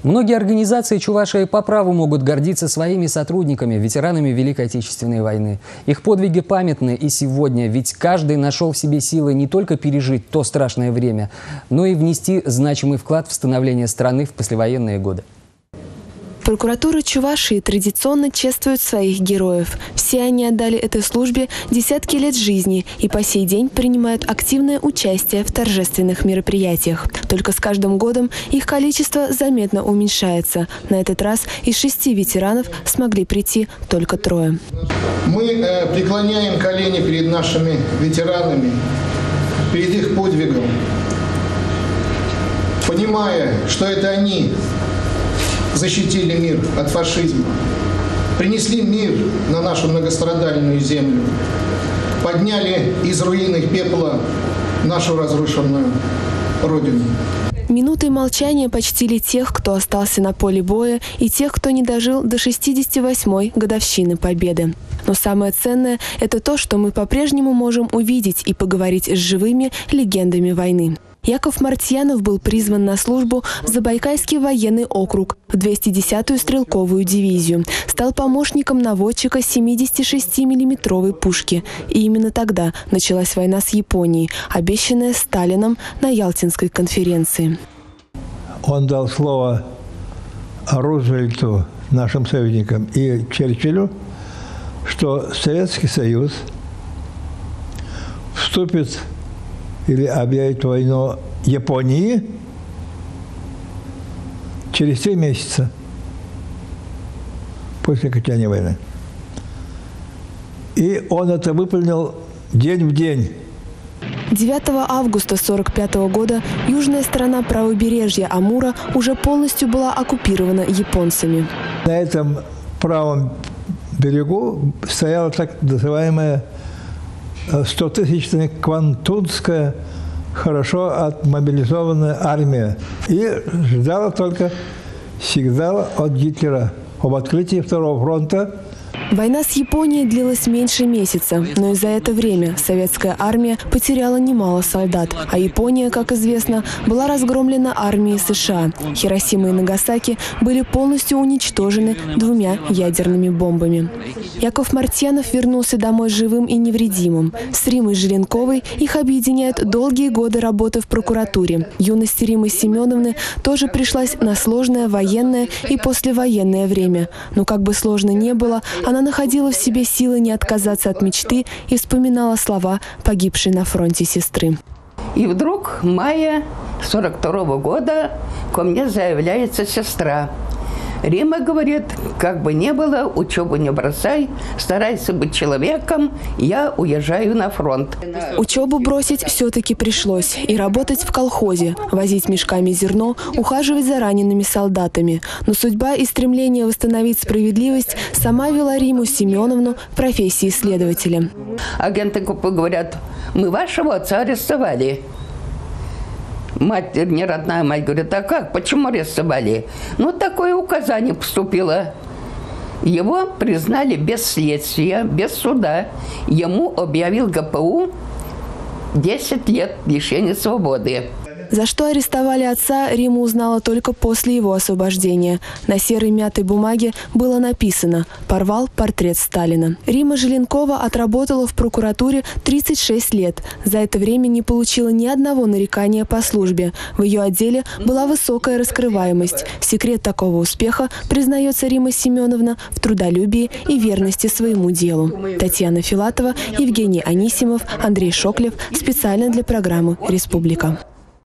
Многие организации Чувашии по праву могут гордиться своими сотрудниками, ветеранами Великой Отечественной войны. Их подвиги памятны и сегодня, ведь каждый нашел в себе силы не только пережить то страшное время, но и внести значимый вклад в становление страны в послевоенные годы. Прокуратура Чувашии традиционно чествует своих героев. Все они отдали этой службе десятки лет жизни и по сей день принимают активное участие в торжественных мероприятиях. Только с каждым годом их количество заметно уменьшается. На этот раз из 6 ветеранов смогли прийти только 3. Мы преклоняем колени перед нашими ветеранами, перед их подвигом, понимая, что это они защитили мир от фашизма, принесли мир на нашу многострадальную землю, подняли из руин и пепла нашу разрушенную Родину. Минутой молчания почтили тех, кто остался на поле боя, и тех, кто не дожил до 68-й годовщины Победы. Но самое ценное – это то, что мы по-прежнему можем увидеть и поговорить с живыми легендами войны. Яков Мартьянов был призван на службу в Забайкальский военный округ, в 210-ю стрелковую дивизию. Стал помощником наводчика 76-миллиметровой пушки. И именно тогда началась война с Японией, обещанная Сталином на Ялтинской конференции. Он дал слово Рузвельту, нашим союзникам, и Черчиллю, что Советский Союз вступит или объявит войну Японии через 3 месяца после окончания войны. И он это выполнил день в день. 9 августа 1945 года южная сторона правобережья Амура уже полностью была оккупирована японцами. На этом правом берегу стояла так называемая 100-тысячная Квантунская, хорошо отмобилизованная армия. И ждала только сигнала от Гитлера об открытии Второго фронта. Война с Японией длилась меньше месяца, но и за это время советская армия потеряла немало солдат. А Япония, как известно, была разгромлена армией США. Хиросима и Нагасаки были полностью уничтожены 2 ядерными бомбами. Яков Мартьянов вернулся домой живым и невредимым. С Римой Желенковой их объединяют долгие годы работы в прокуратуре. Юность Римы Семеновны тоже пришлась на сложное военное и послевоенное время. Но как бы сложно ни было, она находила в себе силы не отказаться от мечты и вспоминала слова погибшей на фронте сестры. И вдруг в мае 1942 года ко мне заявляется сестра. Рима говорит, как бы ни было, учебу не бросай, старайся быть человеком, я уезжаю на фронт. Учебу бросить все-таки пришлось. И работать в колхозе, возить мешками зерно, ухаживать за ранеными солдатами. Но судьба и стремление восстановить справедливость сама вела Риму Семеновну в профессии следователя. Агенты КП говорят, мы вашего отца арестовали. Мать, не родная мать, говорит, а как, почему арестовали? Ну, такое указание поступило. Его признали без следствия, без суда. Ему объявил ГПУ 10 лет лишения свободы. За что арестовали отца, Рима узнала только после его освобождения. На серой мятой бумаге было написано «Порвал портрет Сталина». Рима Желенкова отработала в прокуратуре 36 лет. За это время не получила ни одного нарекания по службе. В ее отделе была высокая раскрываемость. Секрет такого успеха, признается Рима Семеновна, в трудолюбии и верности своему делу. Татьяна Филатова, Евгений Анисимов, Андрей Шоклев. Специально для программы «Республика».